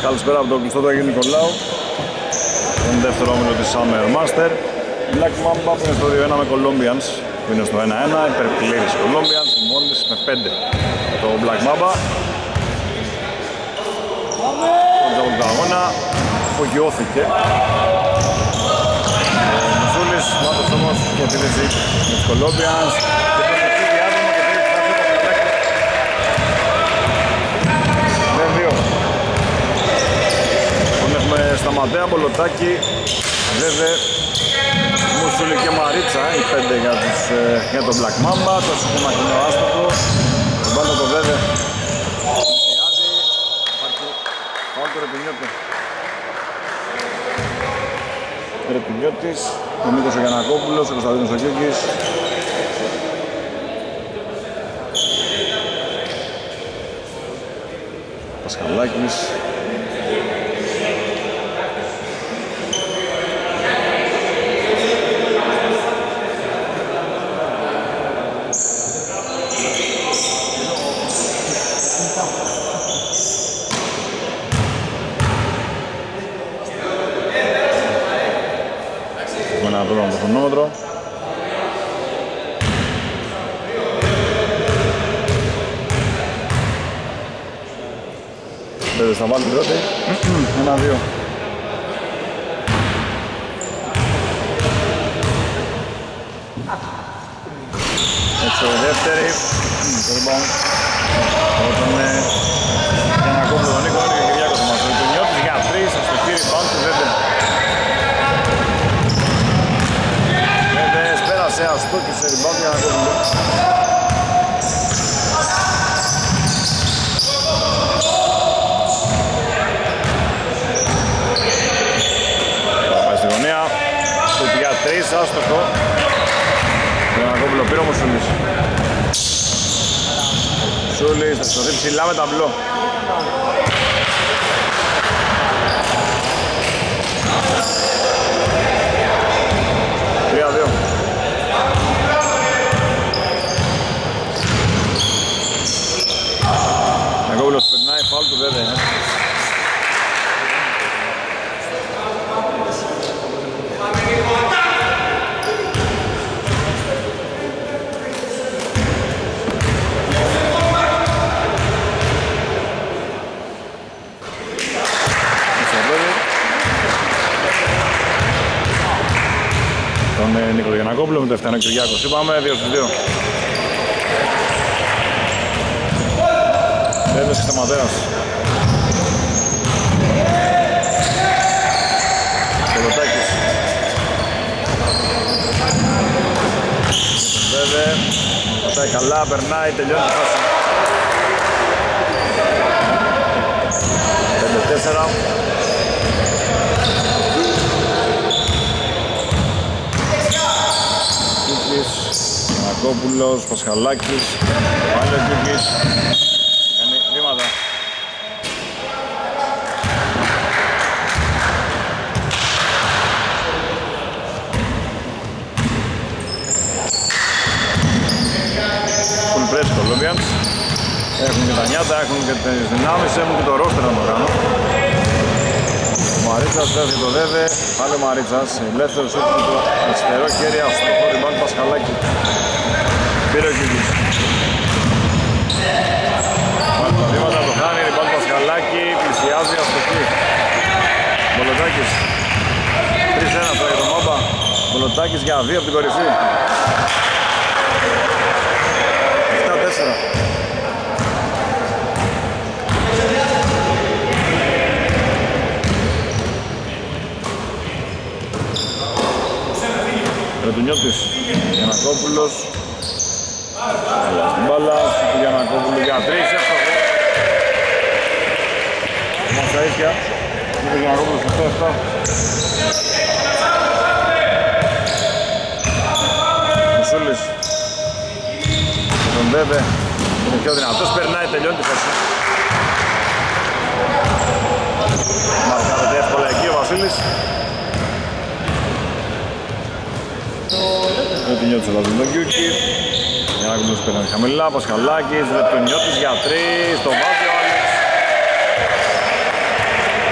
Καλησπέρα από τον Κλειστό του Αγίου Νικολάου. Τον δεύτερο όμιλο της Summer Master. Black Mamba που είναι στο 2-1 με Colombians, που είναι στο 1-1, υπερπλήρης Colombians, μόλις με 5 το Black Mamba. Κόντζα από τον αγώνα, απογειώθηκε. Ο Μουσούλης, μάτος όμως και επίδεση με τους Colombians. Σταματέα, Μπολοτάκη, Βέβε, Μουσούλη και Μαρίτσα, οι 5 για τον Black Mamba. Το σύστημα είναι ο άστοχο. Τον πάνω το Βέβε. Υπάρχει πάνω το Ρεπινιώτη. Ρεπινιώτης, ο Μίκος ο Γιαννακόπουλος, ο Κωνσταντίνος ο Κιούκης. Πασχαλάκης. Ένα πρόβλημα το χρονόμετρο. Βέβαια θα βάλει την πρώτη. 1-2. Έτσι η δεύτερη. Το rebound. Όταν Γιαννακόπουλο τον Νίκο, είναι και Κυριάκος μας. Ο Τουνιώτης για 3, αστοχή rebound του Βέβε. Βέβες πέρασε αστό και σε rebound Γιαννακόπουλο. Πάει στη γωνία. Σουτ για 3, άστοχο. Γιαννακόπουλο πήρε όμως Σούλης. Σούλης θα στοθεί ψηλά με ταμπλό. Γιαννακόπουλος περνάει, φάουλ του βέβαια. Τον Νίκο Γιαννακόπουλο με το Ευτανό Κυριάκος. Είπαμε 2-2. Βέβες και Σταματέας. Κολοτάκης. Βέβε. Πατάει καλά, περνάει, τελειώνει τη φάση. 5-4. Γιαννακόπουλος, Πασχαλάκης, πάλι ο Κιούκης, κάνει βήματα. Full press Colombians, έχουν και τα νιάτα, έχουν και τις δυνάμεις, έχουν και το ρόστερ να το κάνω. Ο Μαρίτσας φεύγει το Βέβε, πάλι ο Μαρίτσας, ελεύθερος σούτ με το αριστερό χέρι, αστοχό rebound Πασχαλάκη. Πήρε ο Κιούκης. Πάλι τα βήματα το χάνει, rebound Πασχαλάκη, πλησιάζει αστοχή. Μπολοτάκης. 3-1 τώρα για τον Μάμπα. Μπολοτάκης για 2 από την κορυφή. 7-4. Ρετουνιώτης, Γιαννακόπουλος. Έλα στην μπάλα, του Γιαννακόπουλου για 3, εύστοχο. Μας τα ίσια, του Γιαννακόπουλου στο 7. Μουσούλης. Τον Βέβε, είναι πιο δυνατός, περνάει, τελειώνει τη φάση. Μαρκάρεται εύκολα εκεί ο Βασίλης. Ρετουνιώτης βάζει τον Κιούκη. Γιαννακόπουλος παίρνει χαμηλά, Πασχαλάκης, Ρετουνιώτης για 3, το βάζει ο Άλεξ.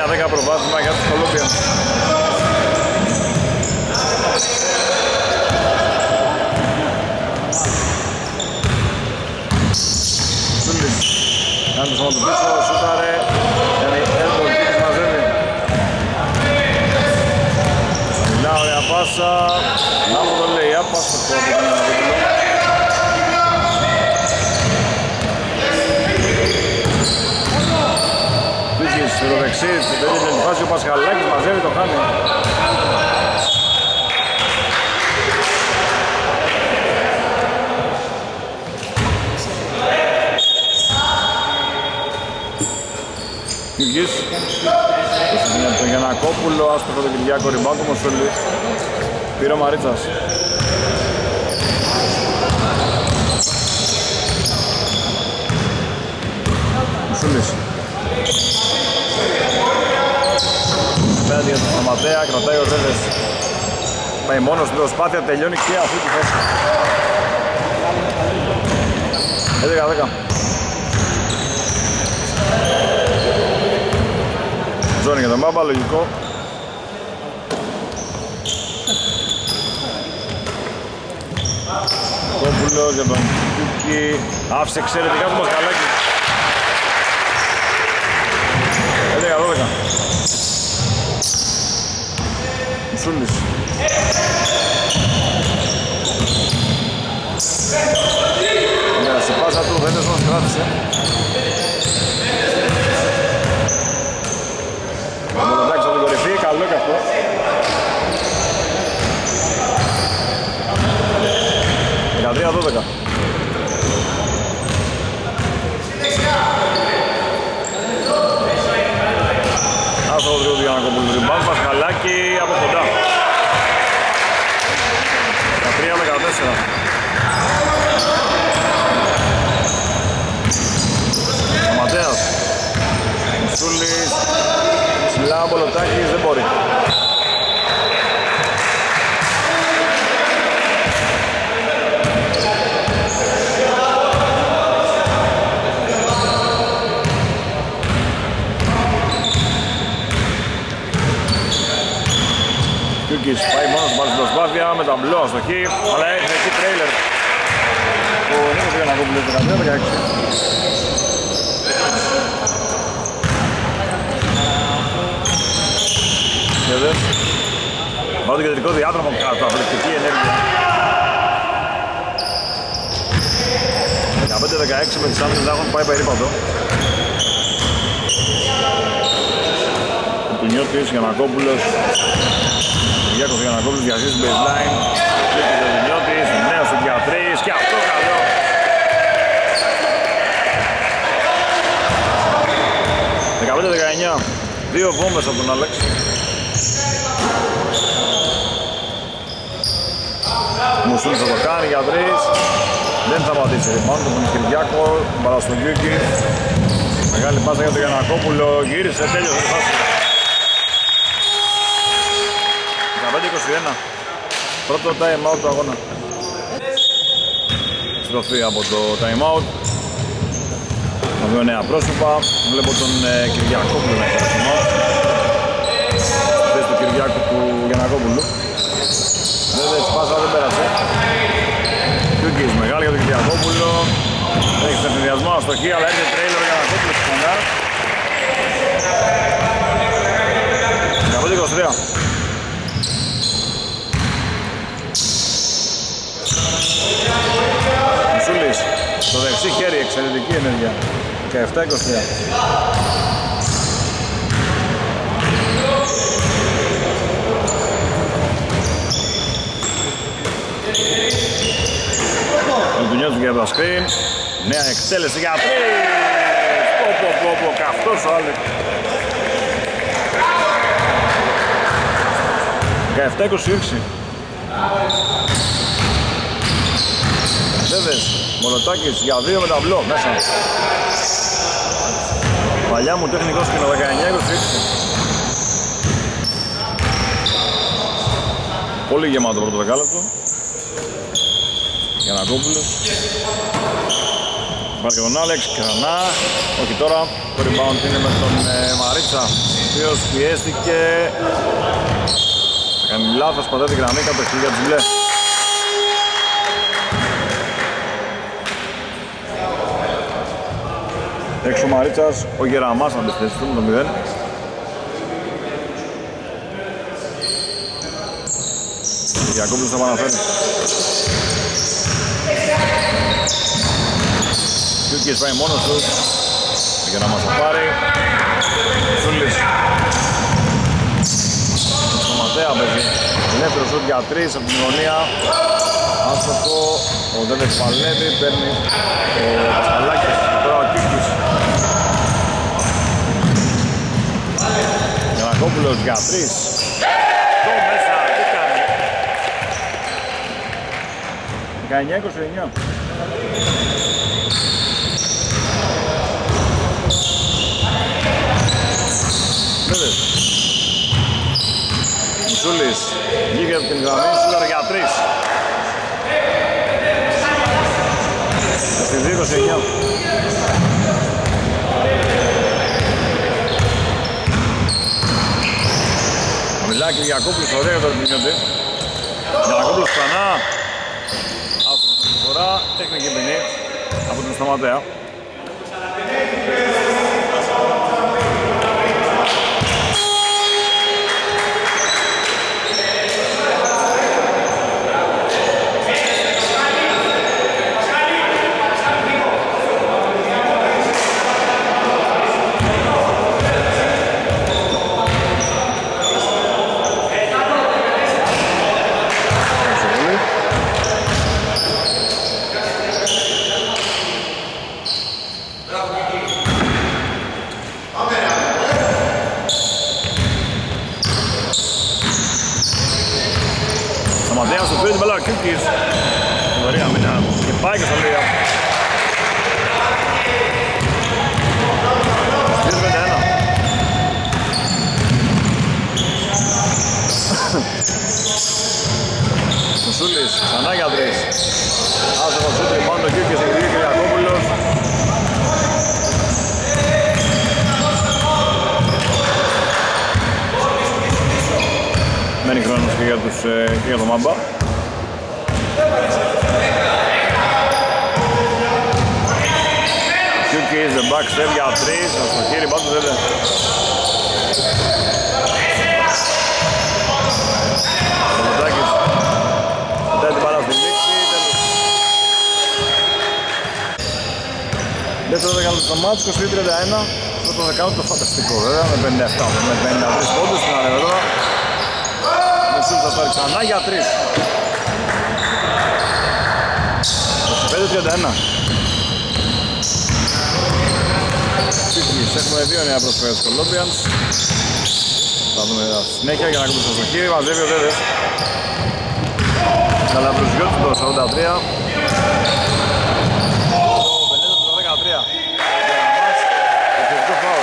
10 προβάδισμα για τους Κολούμπια. Σούλης κάνει το σώμα του πίσω, σούταρε, κάνει έλκο, Κίκης μαζεύει. Μιλά, ωραία πάσα, από το λέει, άπας το κόμπο του Γιανακόπουλο. Κίκης, στο δεξί, στην τέτοια φάση ο Πασχαλάκης μαζεύει, το χάνει. Κίκης, τον Γιανακόπουλο, άστοχο τον Κυριάκο, rebound του Μοσούλης. Πήρε ο Μαρίτσας. Μοσούλης. Πέναντι για τον Σταματέα, κρατάει ο Ρέδες. Πάει μόνος στην προσπάθεια, τελειώνει και αυτή τη θέση. 11-10. Ζώνη για τον Μπάμπα, λογικό. Κόπουλος για τον Κούκι. Άφησε εξαιρετικά το Μασχαλάκι. 11-12. Μουσούλης. Σε πάσα του, δεν μας κράτησε. Μολοτάκης από την κορυφή, καλό και αυτό. Δεκατρία 12. Άστο το τρίο του Γιανακόπουλου, ριμπάουντ, Πασχαλάκη από κοντά. 13-14. Ματέας. Μουσούλης. Ψηλά ο Μολοτάκης, δεν μπορεί. Κιούκης πάει μόνος, πάρει στην προσπάθεια με τα μπλό αστοχή, αλλά έχει εκεί τρέιλερ. Ο Νίκος Γιανακόπουλος 13-16. Πάω το κεντρικό διάδρομο, καταπληκτική ενέργεια. 15-16 με τις άμυνες να έχουν πάει περίπατο. Ο Τουνιώτης, Γιανακόπουλος. Γιάκος Γιανακόπουλος διαζήσει baseline. Λίκης ο Τουνιώτης, νέος του Διατρής και αυτό καλό. Δύο βόμβες από τον Αλέξη. Μουσούλης θα το κάνει για τρεις. Δεν θα πατήσει rebound από τον Κυριάκο. Μπαλά στον Κιούκη. Μεγάλη πάσα για τον Γιανακόπουλο. Γύρισε, τέλειωσε τη φάση. 15-21. Πρώτο time out του αγώνα. Στροφή από το time out. Με δύο νέα πρόσωπα. Βλέπω τον Κυριάκοπουλο να έχει time out. Θες του Κυριάκου του Γιανακόπουλου. Βέβαια η σπάσα δεν πέρασε. Κιούκης μεγάλη για τον Κυριάκοπουλο. Έχει τον συνδυασμό αστοχή, αλλά έρχεται τρέιλερ για Γιανακόπουλο στη φωνιά. 15-23. Μουσούλης, στο δεξί χέρι, εξαιρετική ενέργεια. 17-23. Ο Τουνιώτης για το screen. Νέα εκτέλεση για τρεις. Πω, καυτός ο Άλεκ. 17-26. Βέβες, Μολοτάκης για δύο με ταμπλό μέσα. Παλιά μου τεχνικός σκηνό 19-26. Πολύ γεμάτο πρώτο δεκάλεπτο. Γιανακόπουλος. Βάλει και τον Άλεξ, Κρανά. Όχι τώρα, το rebound είναι με τον Μαρίτσα, ο οποίος πιέστηκε. Θα κάνει λάθος, πατάει την γραμμή κατοχή για τους μπλε. Έξω ο Μαρίτσας, ο Γεραμάς να μπει του με το 0. Ο Γιακόπουλος θα επαναφέρει. Κιούκης πάει μόνος του. Ο Γεραμάς θα πάρει. Ζούλης. Στο Ματέα παίζει. Ελεύθερο σούτ για 3 από την γωνία. Άστοχο. Ο Δέντεξ παλεύει. Παίρνει ο Πασχαλάκης. Τώρα ο Κιούκης. Γιανακόπουλος για 3. Το μέσα. Τι κάνει. 19-29. Μουσούλης βγήκε από την γραμμή, σούταρε για 3. Στη 2-29. Μιλάκι Γιακόπουλος, ωραία για το ρεπινιόντι. Γιακόπουλος ξανά. Άστοχος την φορά, τεχνική ποινή από τον Σταματέα. Κιούκης, ωραία μήνα και πάει και στο Λία. 2-51. Μουσούλης, ξανά για 3. Άστοχο σούτ, πάνω το Κιούκης, εκδίδει ο Γιακόπουλος. Μένει χρόνος και για το Μάμπα. Κιούκης, the back step για 3, στο χέρι πάντως δεν. Ο Μοντάκης πατάει την μπάλα στην δείξη, τέλος. Δεύτερο δεκάλεπτο στο μάτς, 23-31. Αυτό θα κάνω το φανταστικό βέβαια, με 57, με 53 πόντους στην άλλη εδώ. Μεσούλης θα πάρει ξανά για 3. 25-31. Έχουμε 2 νέα προσφέρειες στους Colombians. Θα δούμε συνέχεια για να ακούσουμε στο χείρι. Μαζεύει ο Δέδες. Καλαβρουζιώτης το 43. Το Μπενέτος το 13. Για μας, επιθετικό φάουλ.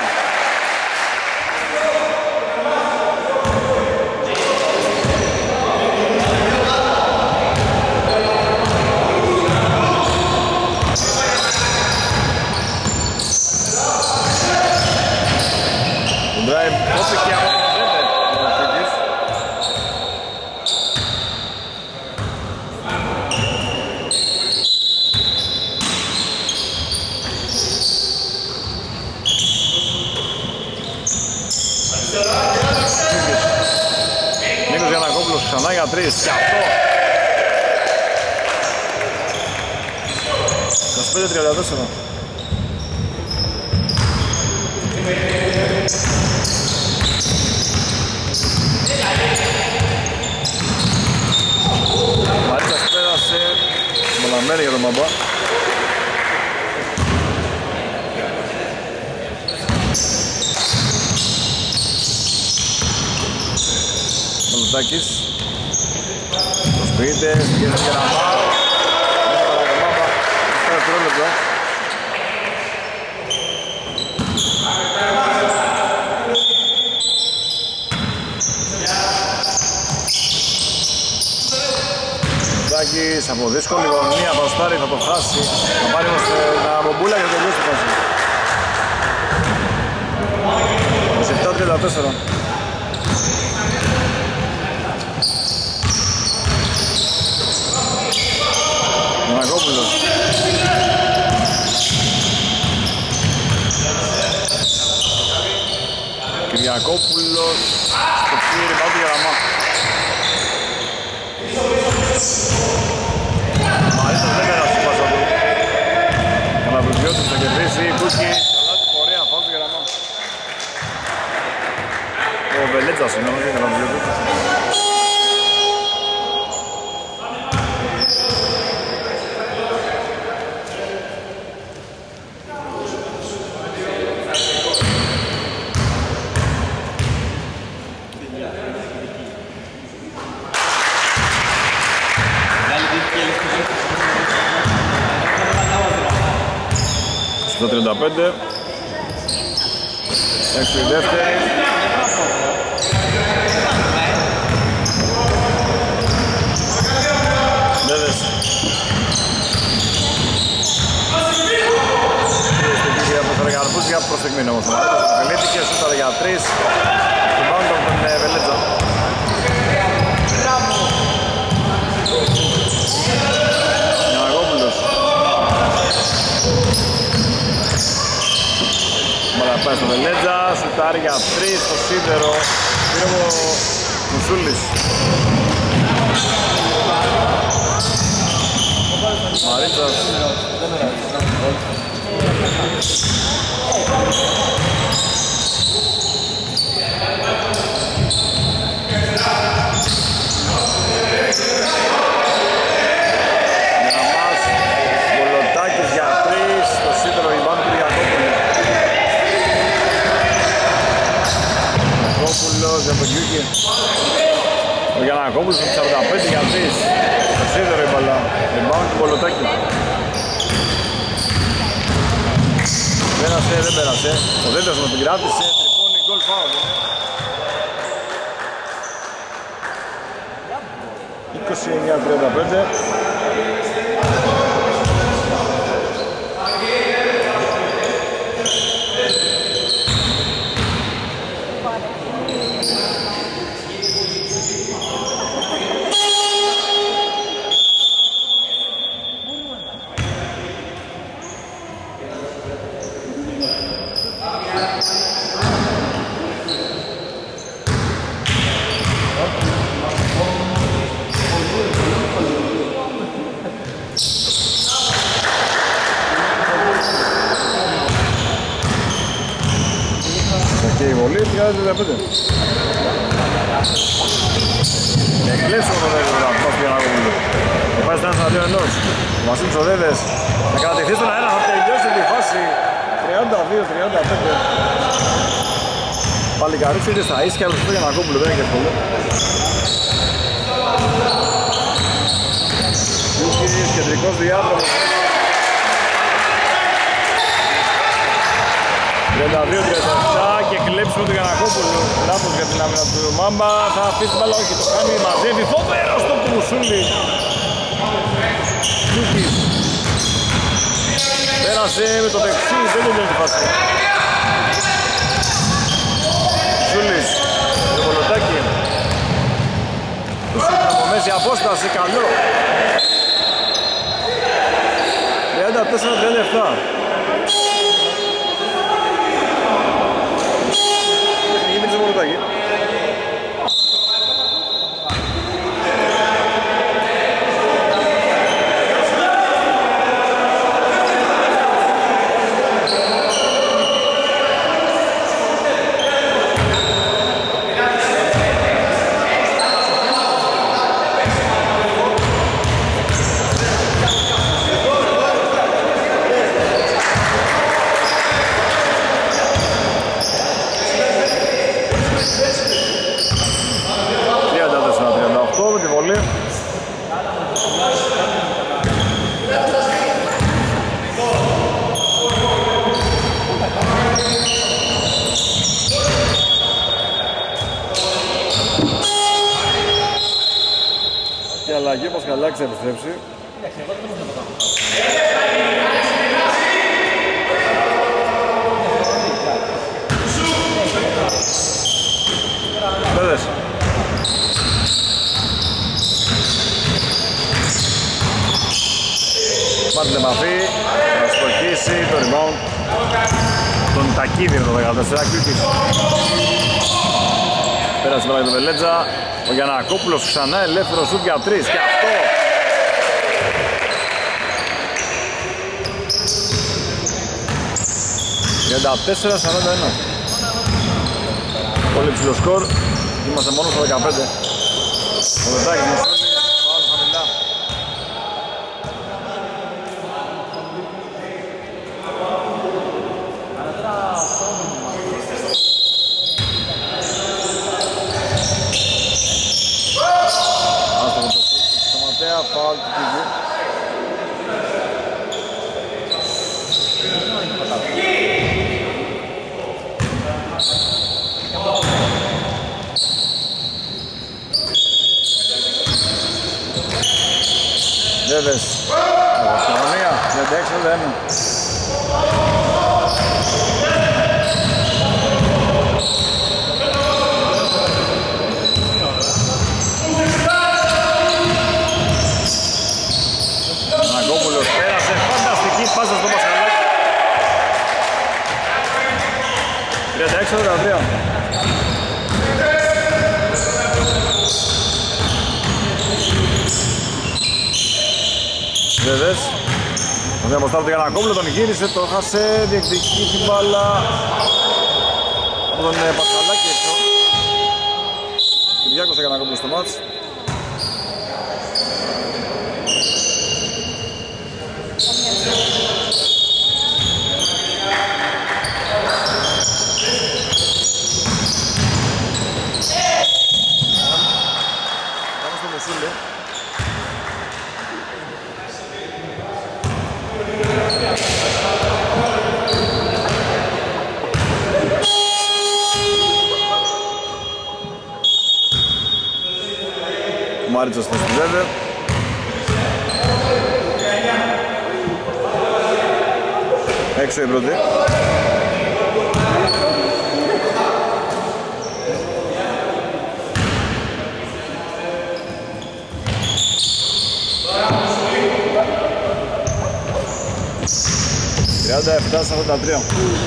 Κόπηκε από τον Δέντε ο Ραφίκης. Νίκος Γιανακόπουλος ξανά για 3 και αυτό. 25-34. Μαρίτσας πέρασε μολαμένη για τον Μαμπά. Μολοτάκης προσποιείται, πηγαίνει για να μάθει. Είναι παρά τον Μαμπά. Από δύσκολη γωνία μπροστά σουτάρει, θα το χάσει. Θα πάρει όμως τα μπομπούλα και θα τελειώσει το φάση. 27-34. Μανακόπουλος. Κυριακόπουλος στο ψήρι, πάω τη γραμμά. Μαρίτας δεν πέρασε η πάσα του. Καλαβρουδιώτης θα κερδίσει, Κούκκι, καλά την πορεία, πάω τη γραμμά. Ο Βελέτζας είναι όμως, Καλαβρουδιώτης. Στο 35 έξω η δεύτερη. Δέδες. Στην κυρία Πεθαρεγαρπούς για προς στιγμή όμως. Βελίτηκε, σούταρε για 3. Στην πάνω τον Βελέτζα. Γιανναγόπουλος. Μαλά πάει στο Βελέτζα, σουτάρει για 3 στο σίδερο. Πήρε ο Μουσούλης. Μαρίτσας. Γραμμάς, Βολοτάκης για 3 στο σίδερο, η μπάνου του Ιακώπουλου. Ιακώπουλος για τον Κιούκι. Ο Γιαννακόπουλος με 45 για 3 στο σίδερο η μπαλά, η μπάνου του Βολοτάκη. Πέρασε, δεν πέρασε. Ο δεύτερος με την κράτησε, τρυπώνει, γκολ φάουλ. 29-35. Και η βολή 30-35. Εκλέψουμε το δεύτερο να πάω στο Γιαννακόπουλο. Θα πάει στα 1-2-1. Ο Βασίλης ο Δέδες θα κρατηθεί στον αέρα, θα τελειώσει τη φάση 32-35. Παλικαρούτσι ήρθε στα ίσια, αλλά στο Γιαννακόπουλο δεν είναι και εύκολο. Κούκκις, κεντρικός διάδρομος. 32-37 και κλέψουμε τον Γιαννακόπουλο. Λάθος για την άμυνα του Μάμπα. Θα αφήσει την μπάλα, όχι, το κάνει, μαζεύει. Φοβερός το του Μουσούλη. Κούκκις. Πέρασε με το δεξί, δεν τελειώνει τη φάση. Μουσούλης. Το Βολοτάκι. Μουσούλης από μέση απόσταση, καλό. 34-37. Και αλλαγή, όπως καλά θα επιστρέψει. Πέδες. Πάρει την επαφή, θα στοχίσει το rebound. Τον Τακίδη είναι το 14, Κιούκης. Πέρασε πέρα για τον Βελέτζα. Ο Γιαννακόπουλος ξανά ελεύθερο σουτ για 3 και αυτό. Για 34-41. Πολύ ψηλό σκορ. Είμαστε μόνο στο 15. Ο Βετάκης Μουσούλη, πάω χαμηλά. Άστοχο το σουτ στο Ματέα, φάουλ του Κιβού. Βέβες, Ευρωσκονία, 36-41. Ναγκόπουλος πέρασε, φανταστική πάσα στο Πασχαλάκι. 36-43. Βέβες, ο Διαμποστάλου του Γιαννακόπουλο τον γύρισε, το χάσε, διεκδικεί την μπάλα από τον Πασχαλάκη έξω. Κυριάκος ο Γιαννακόπουλος στο μάτς. Πάμε στο Μουσούλη. Ο Μάριτσος στο Σπουδεύε. Έξω η πρώτη. Τριάντα 7-43.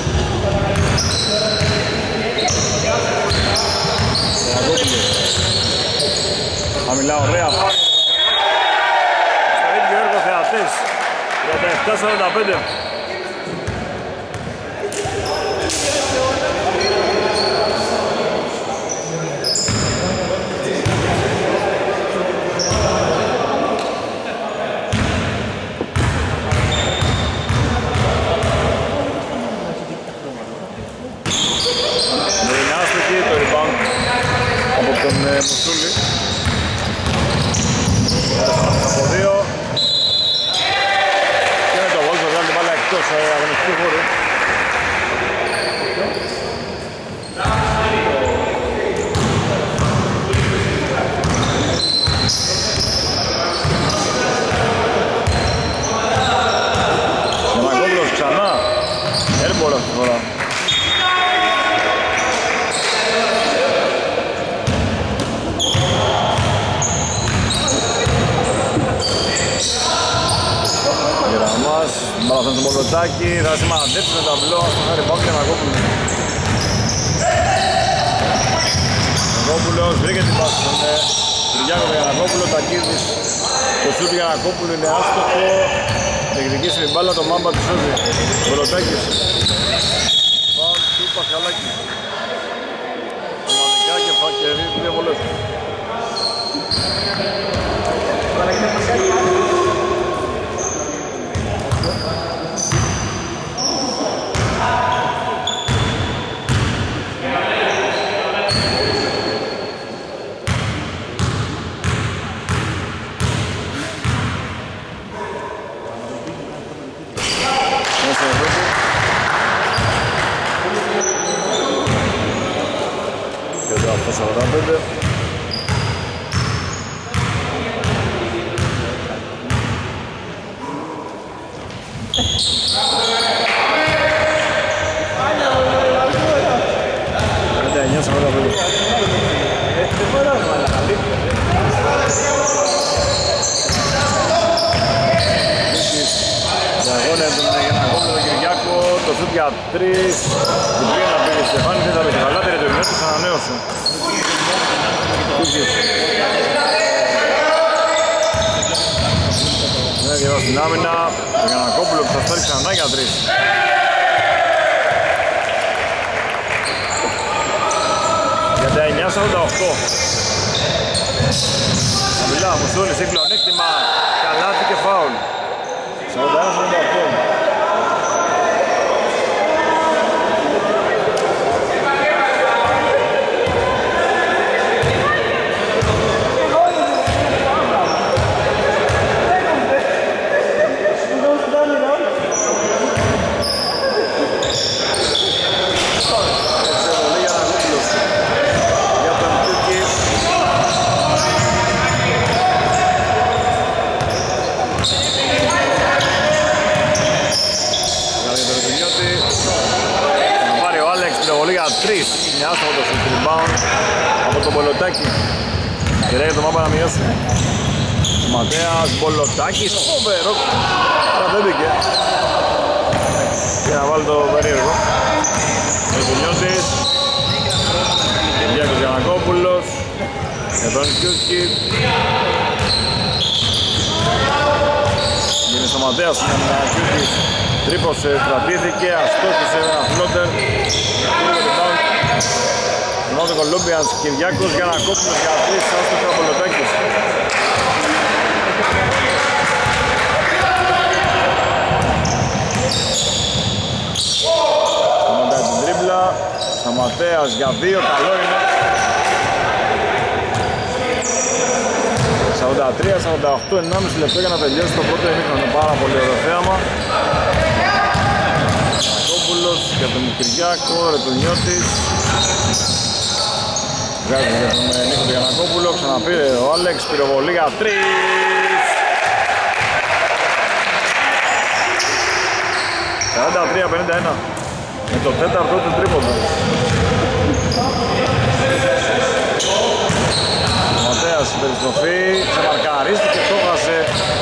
Χαμηλά, ωραία πάλι. Στο ίδιο έργο θεατές. 37-45. Μερινάστηκε το rebound από τον Μουσούλη. Από δύο. Και με το Βόλτο βγάλει την μπάλα εκτός αγωνιστικού χώρου. Γιαννακόπουλος ξανά. Έρμπολα αυτή τη φορά. Γεραμάς, μπάλα στον Μολοτάκη, θα σημαντέψει με ταμπλό, στον Χάρη Πάκη και Γιαννακόπουλο. Γιαννακόπουλος βρήκε την πάση στον Κυριάκο του Γιαννακόπουλο, Τακίδης. Το σούτ του Γιαννακόπουλου είναι άστοχο, διεκδικήσει την μπάλα, το Μάμπα της σώζει. Μολοτάκης. Φάουλ του Πασχαλάκη. Ομαδικά και δύο βολές. Και εδώ αυτό 45. Διαγώνεται με ένα κόμπο τον Κυριάκο, το σούτ για 3. Την πήγε να πήγε Στεφάνη, δεν θα πήγε χαλάτερη, το ημιό της ανανέωσε. Ναι, διαβάζει την άμυνα, το Γιαννακόπουλο που θα στέλνει ξανά για 3. Για τα 9-48. Χαμηλά, Μουσούλης, έχει πλεονέκτημα, καλάθι και φάουλ. 41-48. Μια άστοχο στο rebound από τον Μπολοτάκη. Κυρέει το μάπα να μειώσει. Ματέας, Μπολοτάκης, φοβερό. Αλλά δεν μπήκε. Και να βάλει το περίεργο. Ο Τουνιώτης. Κυριάκος Γιαννακόπουλος. Για τον Κιούκι. Γίνει στο Ματέας, ο Κιούκι. Τρύπωσε, κρατήθηκε, αστόχησε ένα φλότερ. Ενώ το Κολούμπιανς, Κυριάκος Γιαννακόπουλος για 3, άστοχα ο Μπολοτάκης. Σταματάει την τρίπλα, Σταματέας για 2, καλό είναι. 43-48, 1,5 λεπτό για να τελειώσει το πρώτο ημίχρονο. Πάρα πολύ ωραίο θέαμα. Γιαννακόπουλος για τον Κυριάκο, Ρετουνιώτης. Βγάζει για τον Νίκο του Γιαννακόπουλο, ξαναπήρε ο Άλεξ, πυροβολή για 3. ...43-51 με το τέταρτο του τρίποντο. Ο Ματέας στην περιστροφή, ξεμαρκαρίστηκε, το βάσε.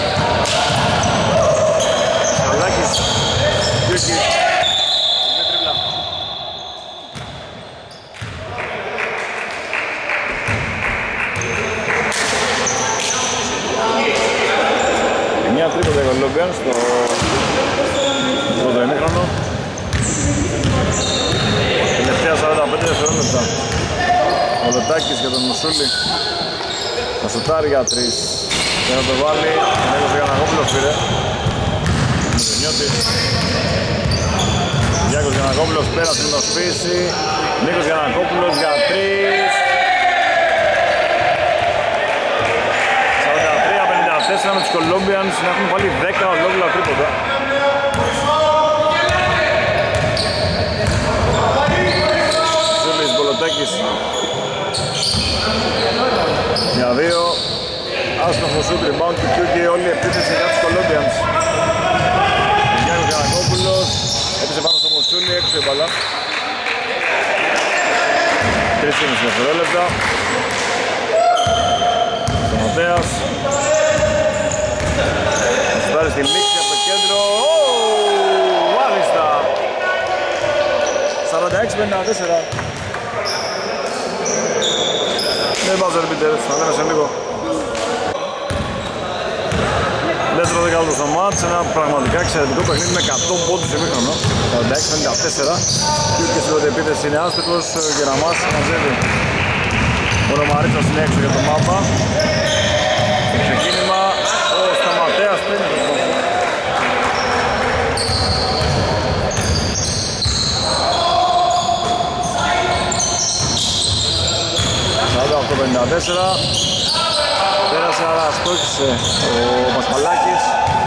Σκαλάκης, Κιούκι. Μια τρίποντα για τον Λόμπιαν στο πρώτο ημίχρονο. Τελευταία 45 δευτερόλεπτα. Ο Λοτάκης για τον Μουσούλη. Θα σουτάρει για 3. Και να το βάλει. Ο Νίκος Γιαννακόπουλος πήρε. Με τον Νιώτης. Γιάκος Γιαννακόπουλος πέρα στην οσφύση. Νίκος Γιαννακόπουλος για 3. 43-54 με τους Colombians να έχουν βάλει 10 ολόκληρα τρίποντα. Ζούλης Μπολοτάκης για 2. Άστοχο σουτ, rebound του Κιούκι, όλη η επίθεση για τους Colombians. Γιάννης Γιαννακόπουλος έπισε πάνω στο Μουσούλη, έξω η μπαλά. 3,5 δευτερόλεπτα. Στο Ματέας. Θα στάρει στη λήξη από το κέντρο. Μάλιστα. 46-54. Δεν buzzer beaters, θα λέμε σε λίγο. Δεύτερο δεκάλεπτο στο μάτς, ένα πραγματικά εξαιρετικό παιχνίδι με 100 πόντους ημίχρονο. 46-54. Και στην πρώτη επίθεση είναι άστοχος, ο Γεραμάς μαζεύει. Ο Ρωμαρίτσας είναι έξω για το μάπα. Στο ξεκίνημα, ο Σταματέας παίρνει το σκοπό. 48-54. Πέρασε, αλλά αστόχησε ο Πασχαλάκης.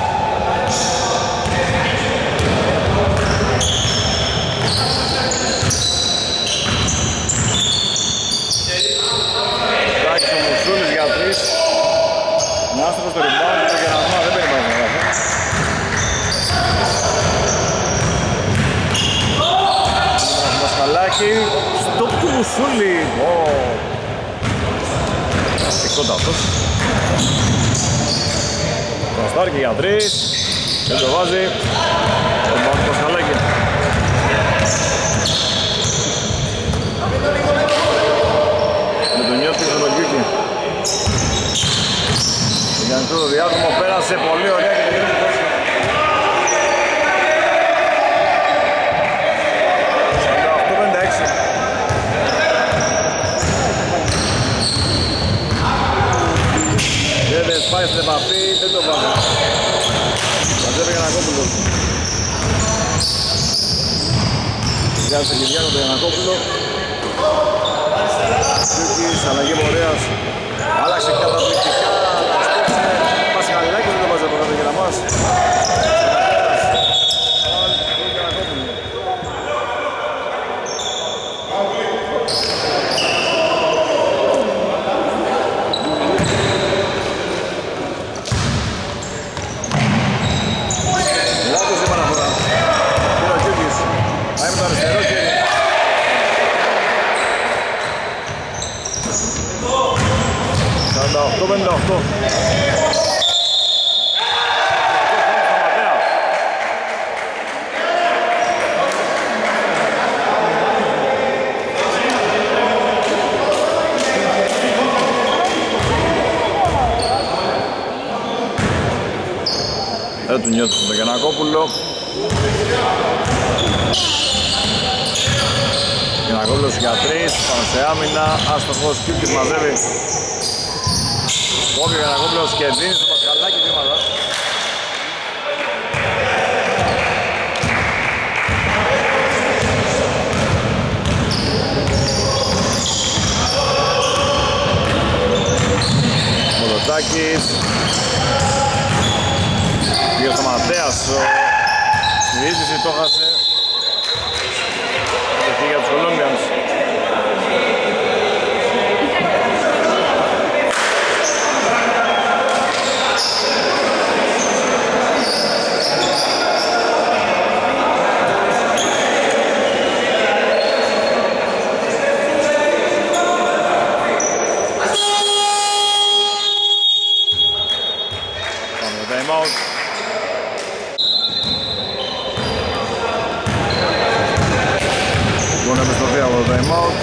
Τάκης ο Μουσούλης για 3. Είναι άστοχος στο rebound, το Γερανό δεν παίρνει πάνω. Πασχαλάκη στο Κουσούλη. Εκτότατος. Κωνστάρκη για 3. Δεν το βάζει. Τον πάνω του Πασχαλάκη. Με τον Νιώτη στον Γιούκη. Για το διάδρομο πέρασε πολύ ωραία και τελειώνει το 48-56. Βέβαιες πάει στην επαφή, δεν το βάζει. Μαζεύει Γιαννακόπουλος. Βγάζει Κυριάκο το Γιαννακόπουλο. Γιούκης, αλλαγή πορείας. Άλλαξε καταπληκτικά. Πασχαλάκης δεν το βάζει από κάτω για να μας. Λάθος η παραφορά. Είναι ο Γιούκης. Πάει με το αριστερό και... 48-58. Δεν του νιώθει στον Γιαννακόπουλο. Γιαννακόπουλος για 3, πάνω σε άμυνα, άστοχος, Κιούκης μαζεύει. Κόβει ο Γιαννακόπουλος και δίνει στο Πασχαλάκη βήματα. Μολοτάκης. Πήγε στο Ματέας, στη διείσδυση το χάσε. Έχει για τους Κολόμπιανς. Πάμε το time out. Λοιπόν, επιστροφή από το time out.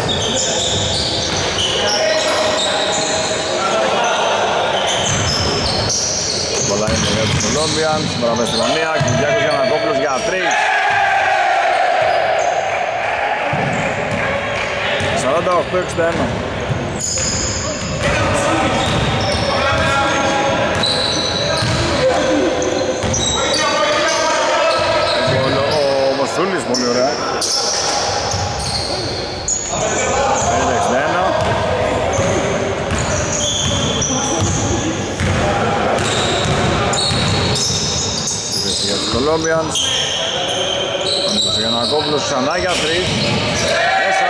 Πολλά είναι για τους Κολόμπιανς, μπράβο στη γωνία, Κυριάκος Γιαννακόπουλος για 3. 48-61. Ο Μοσούλης πολύ ωραία. 61. Για τους Κολόμπιανς. Ανήκω σε Γιαννακόπουλος ξανά για 3. Μέσα.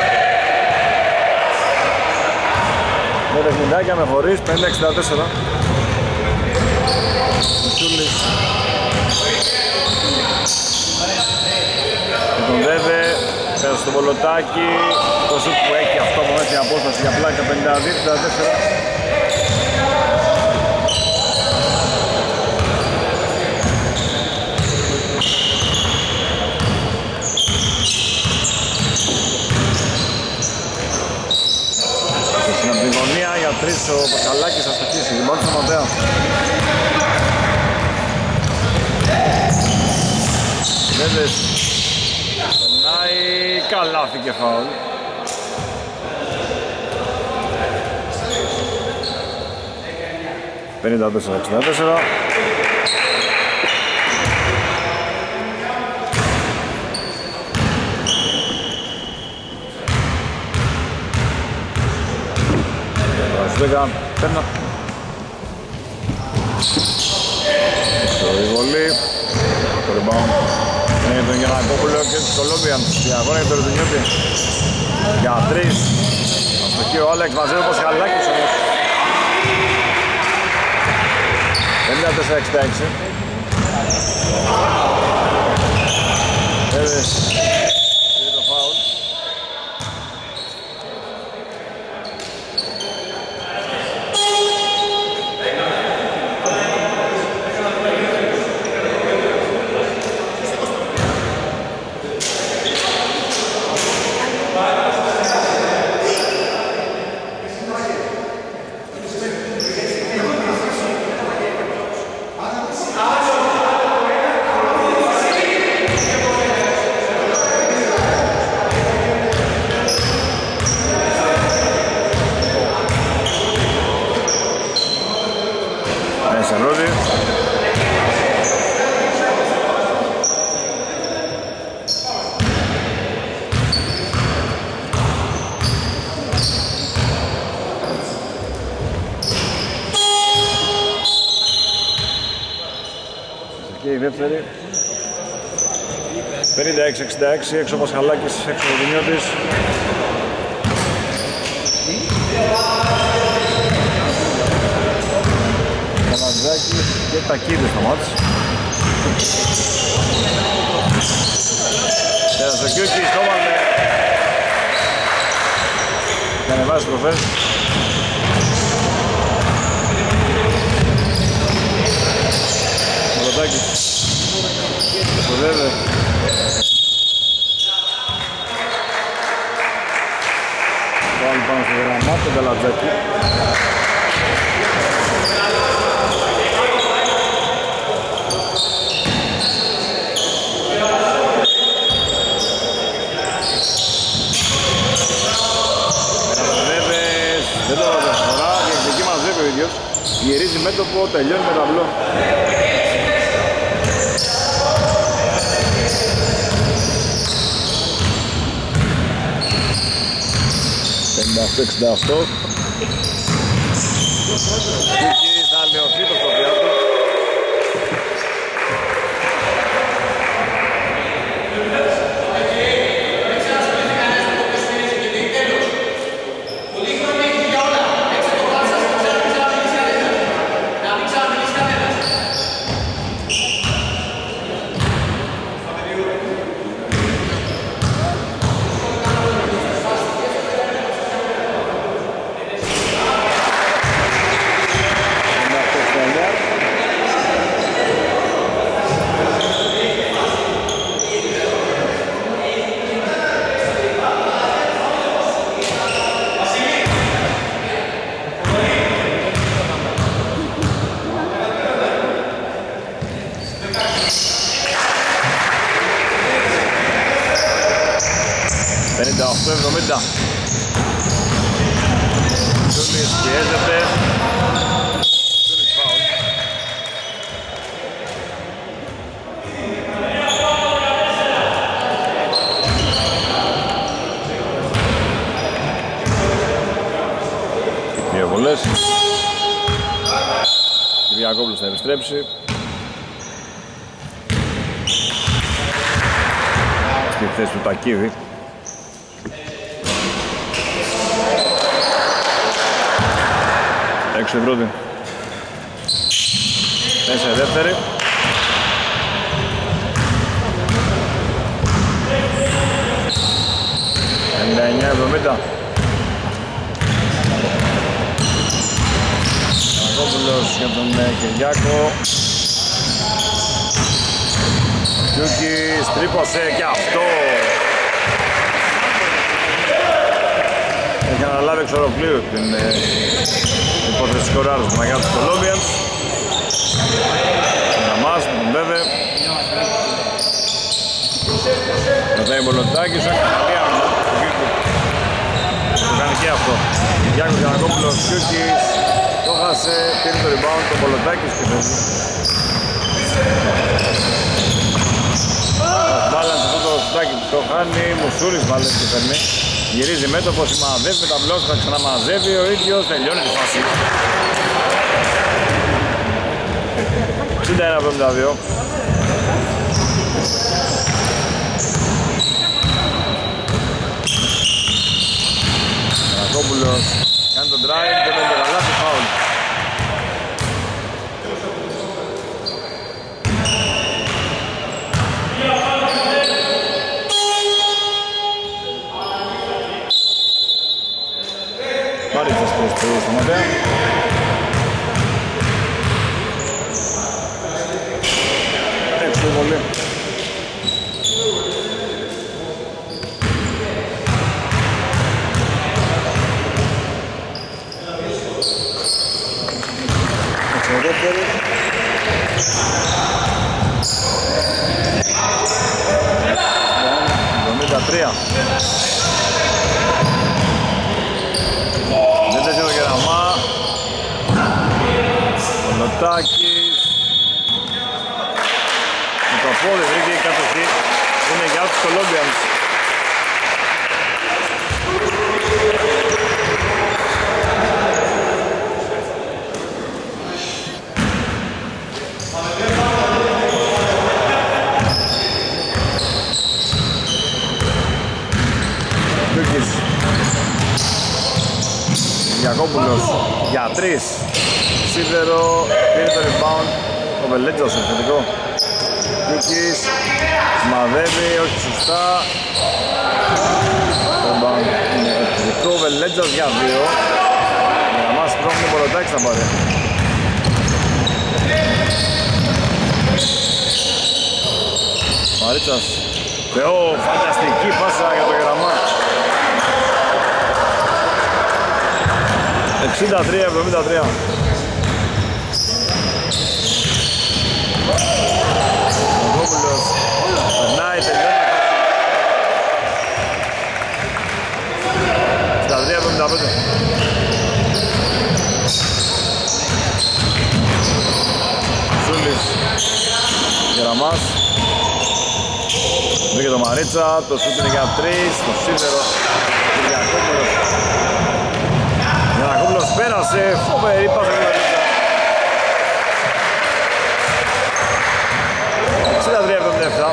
Με τεχνητάκια με χωρίς 5-64. Μοσούλης. Με τον Βέβε. Πέρα στο Βολοτάκι. Το σουτ που έχει αυτό από μέσα απόσταση για πλάκα 52-64. Στην από την γωνία για 3 ο Πασχαλάκης θα στοχίσει. Λοιπόν στο Ματέα. Βέβες. Περνάει καλάθι και φάουλ. «54-64». Πέρνα. Η βολή. Το rebound. Είναι τον Γιαννακόπουλο και τους Κολόμπιανς. Η αγώνα για τον Ρετουνιώτη. Για 3. Αστοχή ο Άλεξ μαζεύει όπως Χαλάκης όμως. 54-66. Έδες. Είναι το φάουλ. δεύτερη. 56-66, έξω ο Πασχαλάκης, έξω ο Δημιώτης. Καλατζάκης και Τακίδης στο μάτς. Πέρασε ο Κιούκης, το βάλε. Και ανεβάζει τροφές. Καλατζάκης. Το βέβαια. Πάλι πάνω στο γραμμά, τον Καλατζάκη. Δεν το φορά, διεκδικεί μαζεύει ο ίδιος. Γυρίζει μέτωπο, τελειώνει με ταυλό. 58-68. Εκεί θα αλλοιωθεί το σκοπιά του. Σούλης πιέζεται. Σούλης φάουλ. Δύο βολές. Κυριακόπουλος θα επιστρέψει. Στη θέση του Τακίδη. Έξω η πρώτη. Μέσα η δεύτερη. $99-70. Ανακόπουλος για τον Κυριάκο. Κιούκης τρύπωσε και αυτό. Έχει αναλάβει εξ ολοκλήρου την υπόθεση σκοράρου του Μαγιά του Colombians. Για μας, με τον Βέβε. Κρατάει Μπολοντάκης, όχι καλή άμυνα. Το κάνει και αυτό. Γιάκος Γιανακόπουλος, Κιούκης. Το χάσε, πήρε το rebound, το Μπολοντάκης και φεύγει. Μπάλανς αυτό το σουτάκι που το χάνει, Μουσούρης βάλε και παίρνει. Γυρίζει μέτωπο, σημαδεύει με τα μπλοκ, θα ξαναμαζεύει ο ίδιος, τελειώνει τη φάση. 61-72. Καρακόπουλος κάνει τον drive και με το καλάθι φάουλ. Μάριτσας στο Ματέα. Έξω πολύ. Έξω δεύτερη. $73. Δεν τέτοιο το Γεραμά. Ο Λοτάκης. Με το πόδι βρήκε η κατοχή. Είναι για τους Colombians. Κυριακόπουλος για 3. Σίδερο, πήρε το rebound. Ο Βελέτζας επιθετικό. Κούκκις, μαδεύει, όχι σωστά. Rebound είναι επιθετικό. Βελέτζας για 2. Για μας πρόχνει ο Πολωτάκης θα πάρει. Μαρίτσας. Θεό, φανταστική πάσα για το Γεραμά. 63-73. Κόβουλος. Περνάει, τελειώνει. 63-75. Ζούλης. Γεραμάς. Βρήκε το Μαρίτσα, το σούτ είναι για 3, το σίδερο. Κυριακόπουλος. Κυριακόπουλος πέρασε, φοβερή πάσα για το 63-77.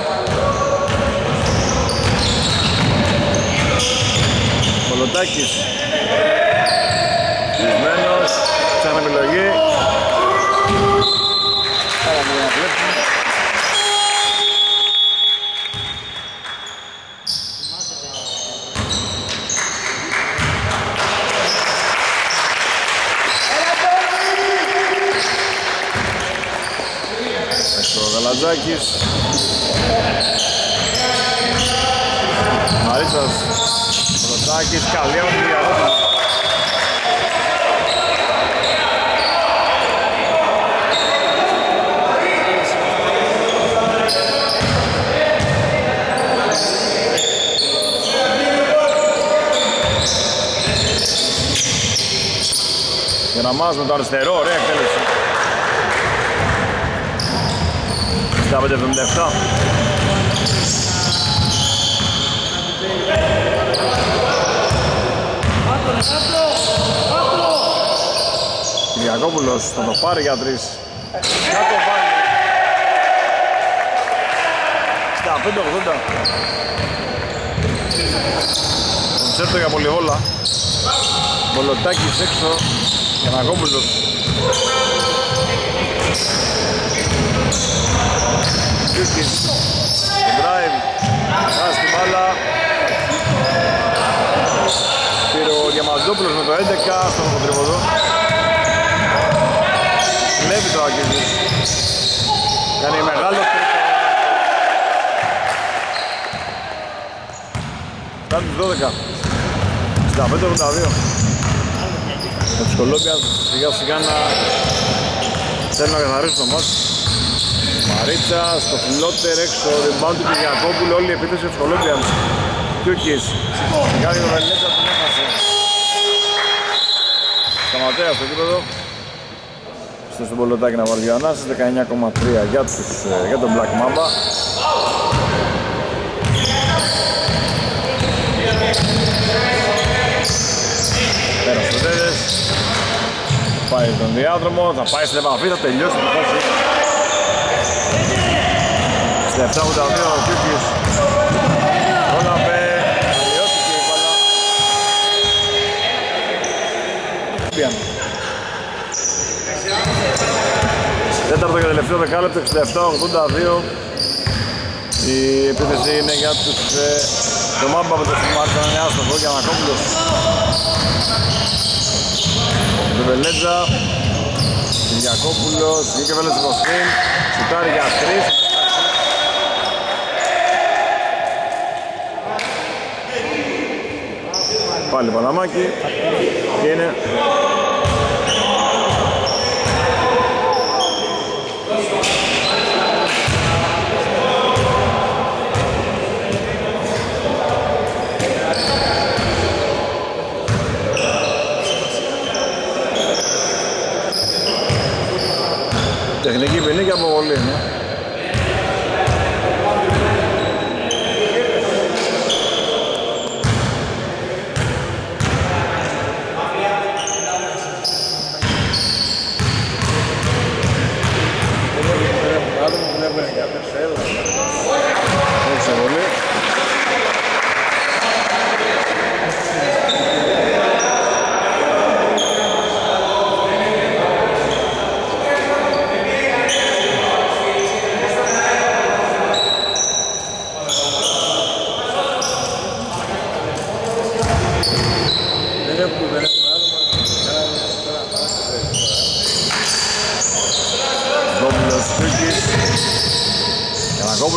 Πολωτάκης. Κλεισμένος, ψάχνει επιλογή. Άρα μου να βλέπουμε. Καλατζάκης. Μαρίτσας. Πολωτάκης, καλή από την Κυριακόπουλο. Γεραμάς με το αριστερό, ωραία εκτέλεση. 65-77. Κυριακόπουλος θα το πάρει για 3. Θα το πάρει. 65-80. Κονσέρτο για πολυβόλα. Πολωτάκης έξω. Κυριακόπουλος. Κούκκις, το drive, χάσει την μπάλα. Πήρε ο Διαμαντόπουλος με το 11 στον κοντριβοδό. Βλέπει το Ακίδης. Κάνει μεγάλο τρίτο. Φτάνει τους 12. 65-82. Ο τους Κολόμπιας σιγά σιγά να θέλουν να καθαρίσουν το μάτς. Μαρίτσα, στο φλότερ έξω, rebound του Κυριακόπουλου, όλη η επίθεση του Κολόμπιας. Κιούκης, κάνει το Βελέτσα, τον έχασε. Σταματέα στο κήπεδο. Στον Πολωτάκη να βάλει δύο ανάσεις, 19,3 για τον Black Mamba. Πέρασε ο Τέδες. Πάει τον διάδρομο, θα πάει στην επαφή, θα τελειώσει την φάση. 67-82 ο Κιούκης. Ρόλαβε, αλλιώθηκε η μπάλα. Τέταρτο και τελευταίο δεκάλεπτο, 67-82. Η επίθεση είναι για το Μάμπα με το Σιμάρτσα, είναι άστοχο για Ανακόπουλος. Το Βελέτζα, Κυριακόπουλος, βγήκε Βέλετζα στο σκριν, σουτάρει για 3. Πάλι Παναμάκι και είναι τεχνική ποινή και αποβολή, ναι.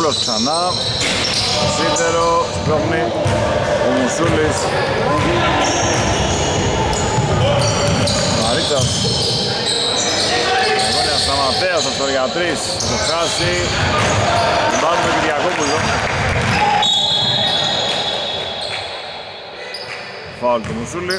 Μαρίτος ξανά. Σίδερο, σπρώχνει ο Μουσούλης. Μαρίτσας. Αγώνια Σταματέας, αυτό για 3. Θα το χάσει. Μπάζουμε με Κυριακόπουλο. Φάουλ του Μουσούλη.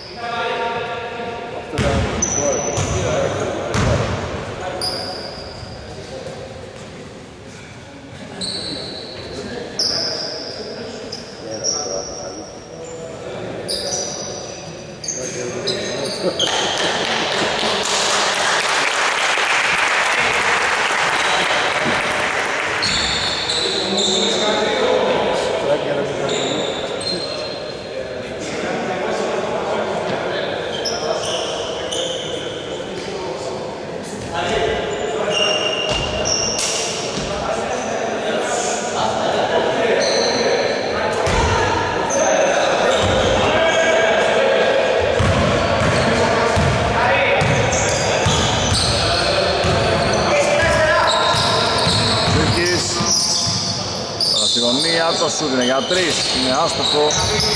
Το σούτ είναι για 3, είναι άστοχο.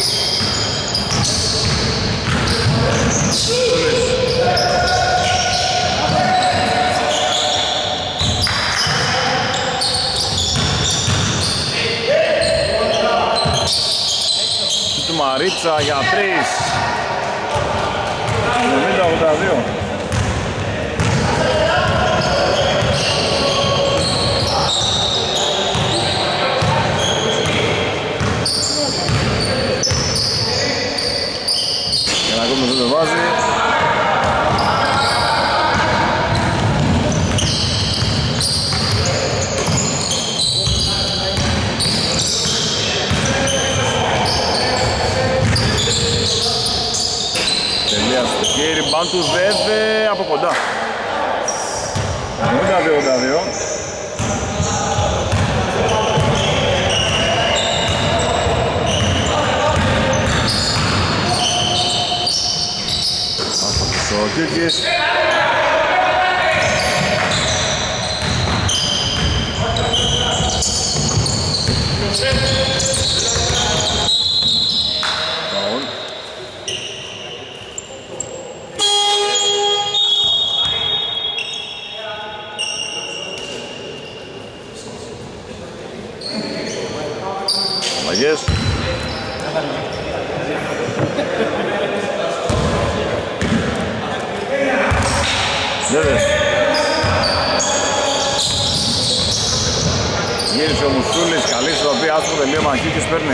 Σούτ του Μαρίτσα για 3. 90-82. Δεν το βάζει. Τελεία στο χέρι, μπαν του Δεύε από κοντά. 92-82. Ο Κίρκης. Φαουλ. Αλλαγές. Βέβαια. Γύρισε ο Μουσούλης, καλή ισορροπία, άστρο τελείωμα, Κίκης παίρνει.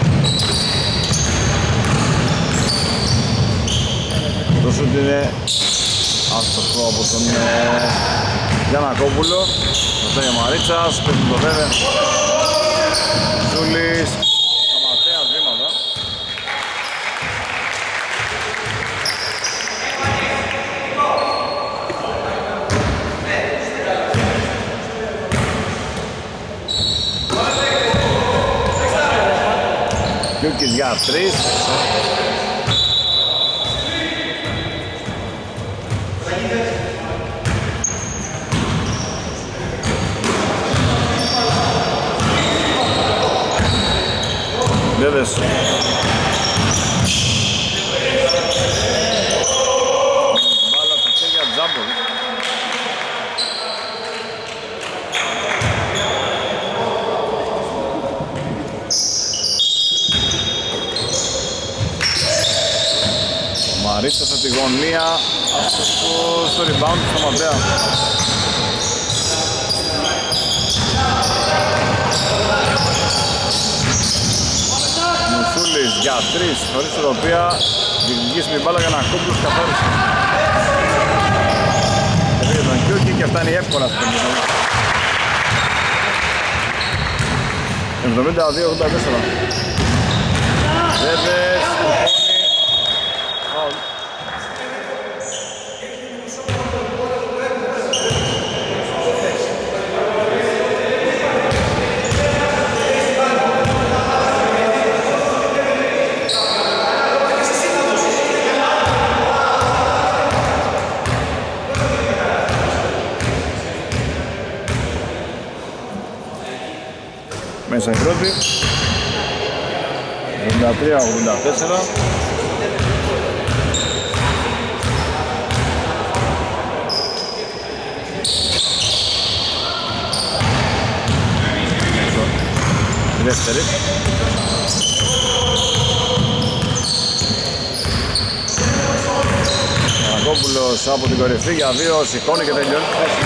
Το σούτ είναι άστοχο από τον Γιαννακόπουλο. Αυτό είναι Μαρίτσας, παίρνει το βέβαια. Μουσούλης, Σταματέας βήματα. Κιούκης για 3. Βέβες. Μπάλα στα χέρια Τζάμπολ. Μαρίτσας από τη γωνία, άστοχο στο rebound στο Ματέα. Μουσούλης για 3, χωρίς την οποία διεκδικήσει την μπάλα για να κόμπλος καθάρισε. Έφυγε τον Κιούκη και φτάνει εύκολα στο παιχνίδι. 72-84. Βέβες, φάουλ. Έδωσαν η πρώτη 73-84. Δεύτερη. Παναγόπουλος από την κορυφή για δύο, σηκώνει και τελειώνει τη θέση.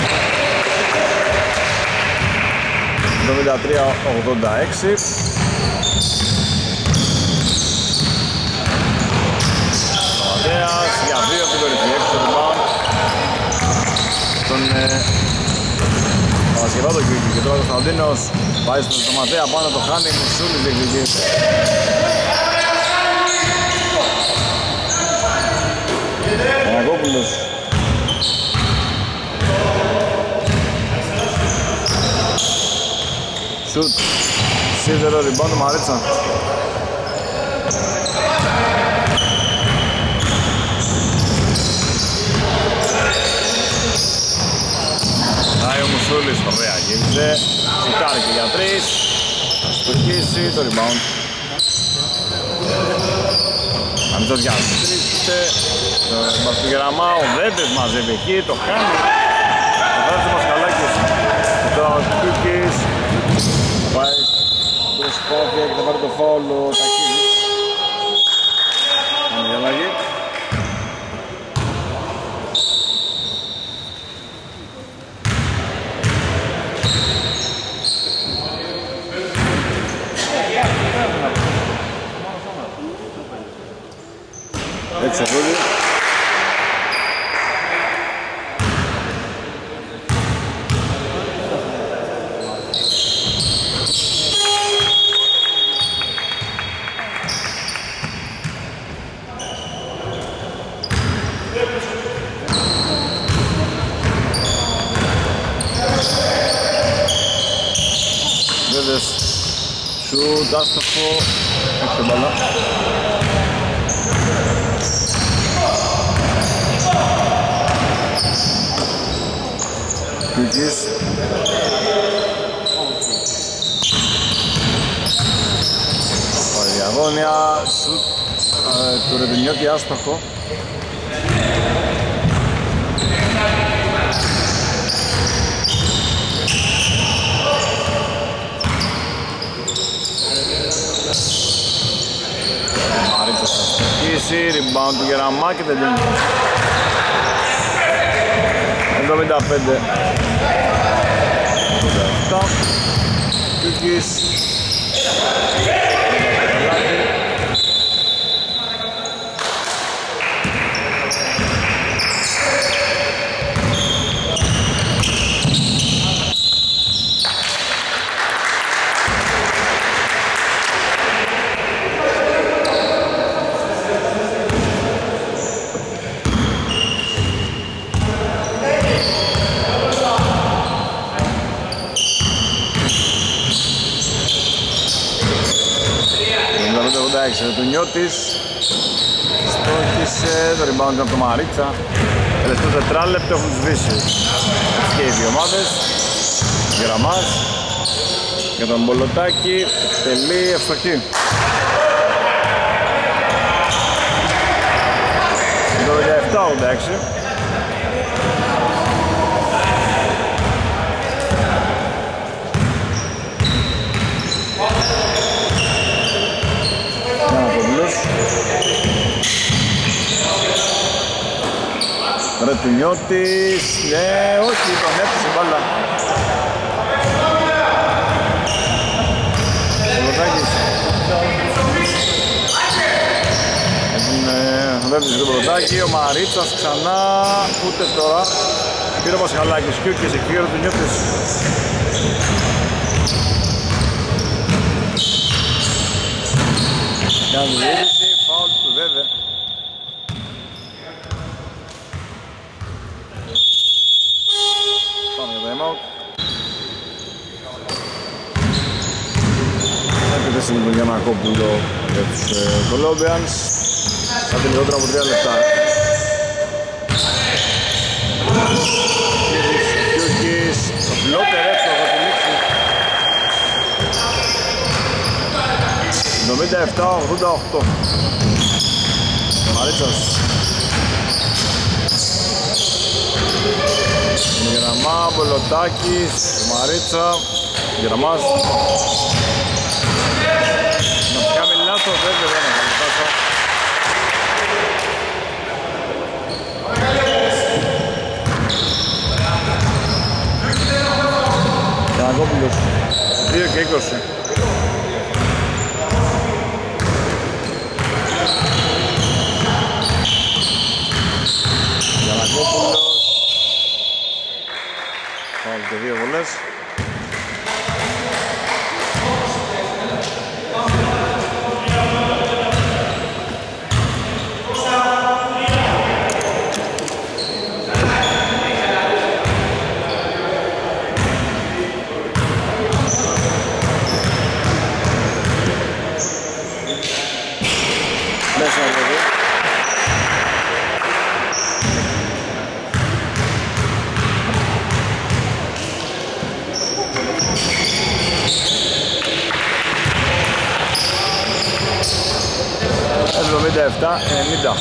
73-86. Σταματέας για δύο από την κορυφή, έξω το rebound. Τον Παπασκευά το Κιούκι και τώρα ο Κωνσταντίνος πάει στον Σταματέα πάνω, το χάνει, Μουσούλης διεκδικεί. Παναγόπουλος. Σουτ. Σίδερο rebound Μαρίτσα. Πάει ο Μουσούλης, ωραία γίνεται. Σουτάρει και για τρεις. Θα στοχίσει το rebound. Αμυντοδιάς τρίστε. Στο γραμμά ο Βέβες μαζεύει εκεί, το κάνει. Το βάζει ο Πασχαλάκης. Το Κιούκης. Πάει στο σπάθια και θα πάρει το φάουλ ο Τακίδης. Πάμε για αλλαγή. Έτσι αφού Βέβες σουτ άστοχο, έχει την μπάλα. Κιούκης. Πάει διαγώνια, σουτ του Ρεβινιώτη άστοχο. Μαρίτσος θα στοχίσει, rebound του Γεραμά και τελειώνει. 75. 87. Κιούκης. Του Νιώτης στόχισε το rebound από το Μαρίτσα. Τελευταίο τετράλεπτο έχουν σβήσει και οι δύο ομάδες. Γεραμάς για τον Μπολοτάκη, τελεί ευστοχή. Το 17-86. Ρε του Νιώτης, ναι, όχι, τον έπισε μπάλα. Πολωτάκης. Βέβαιζε το Πολωτάκη, ο Μαρίτσας ξανά, ούτε τώρα. Πήρε ο Πασχαλάκης, Κιούκης εκεί, ο του Νιώτης. Κάνει διείδηση, φάουλ του Βέβε. Πάμε για time out. Επίθεση με τον Γιαννακόπουλο για τους Colombians. Κάτι λιγότερο από 3 λεπτά. Κιούκης, το φλότερ έξω θα τη λήξει. 77-88. Μαρίτσας. Γεραμά, Μπολοτάκης, Μαρίτσα, Γεραμάς. Να κάνει λάθος, δεν είναι Μαρίτσα. Γιανακόπουλος, 2 και 20. Γιανακόπουλος. Πάλι και 2 βολές. Εφτά, 90.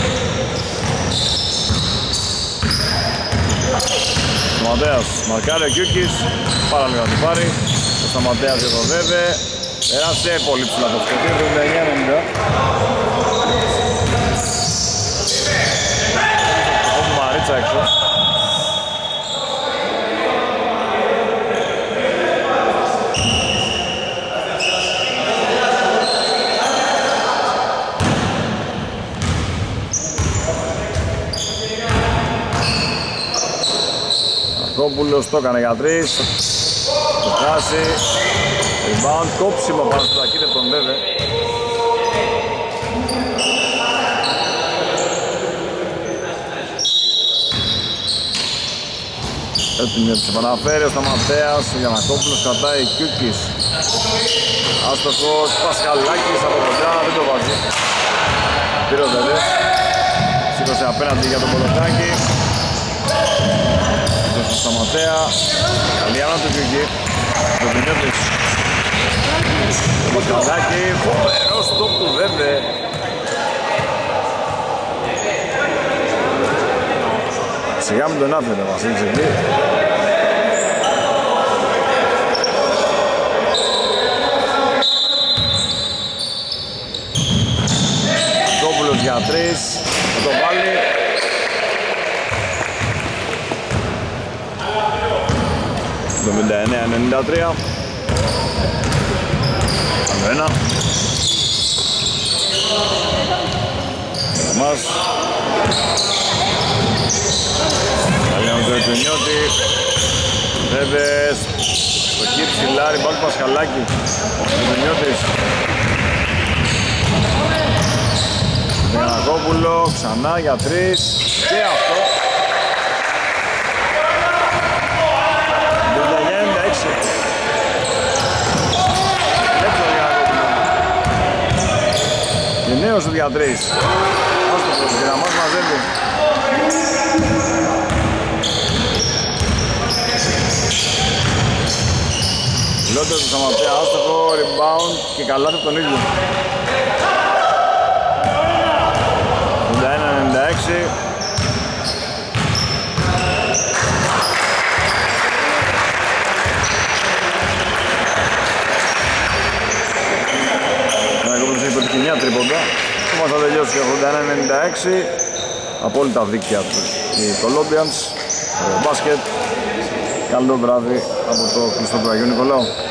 Σταματέας, μαρκάρει ο Κιούκης, πάρα λίγο να την πάρει. Ο Σταματέας διαδοδεύε, πέρασε πολύ ψηλά το σκοτή, 79-90. Ο Μαρίτσα έξω. Κόπουλος το έκανε για 3. Το χάσει. Rebound, κόψιμο πάνω στο τακίδε τον Βέβε. Έτοιμη να τους επαναφέρει ο Σταματέας. Ο Γιανακόπουλος κρατάει Κιούκης. Άστοχος, Πασχαλάκης από κοντά, δεν το βάζει. Πήρε ο Βέβες. Σήκωσε απέναντι για τον Πολωτάκη. Στο Σταματέα, καλή άμυνα του Κιούκη, το Βινιώτης. Το Πασχαλάκη, φοβερός στόπ του Βέβε. Σιγά μην τον άφηνε ο Βασίλης εκεί. Κόπουλος για 3, θα το βάλει. Το 59-93. Άλλο ένα. Για μας. Καλή να το Εκουνιώτη. Βέβες. Στο χι ψηλά, ριμπάουντ Πασχαλάκη. Εκουνιώτης. Γιανακόπουλο, ξανά για 3. Και αυτό. Και νέος του για 3. Άστοχος, για να μας μαζεύει. Λότος του Σταματέα, άστοχο, rebound και καλάθι από τον ίδιο. 81-96. Μια τρίποντα. Όμως θα τελειώσει 81-96. Απόλυτα δίκτυα του οι Colombians. Μπάσκετ. Καλό βράδυ από το κλειστό του Αγίου Νικολάου.